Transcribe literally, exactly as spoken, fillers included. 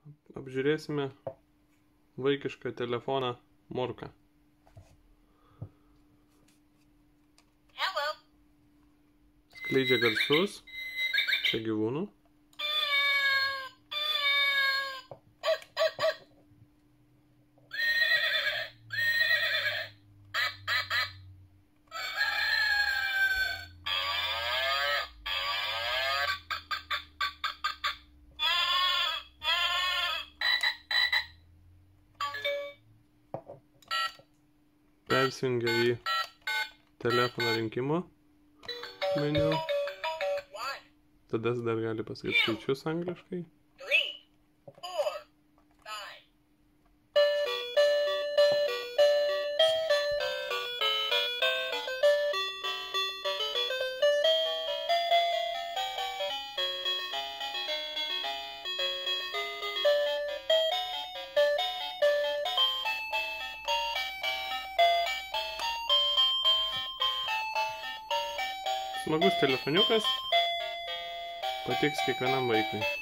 apžiūrėsime vaikišką telefoną Morką. Skleidžia garsus, čia gyvūnų. Persijungia į telefono rinkimo meniu. Tada dar gali pasakyti skaičius angliškai. Smagus telefoniukas, patiks kiekvienam vaikui.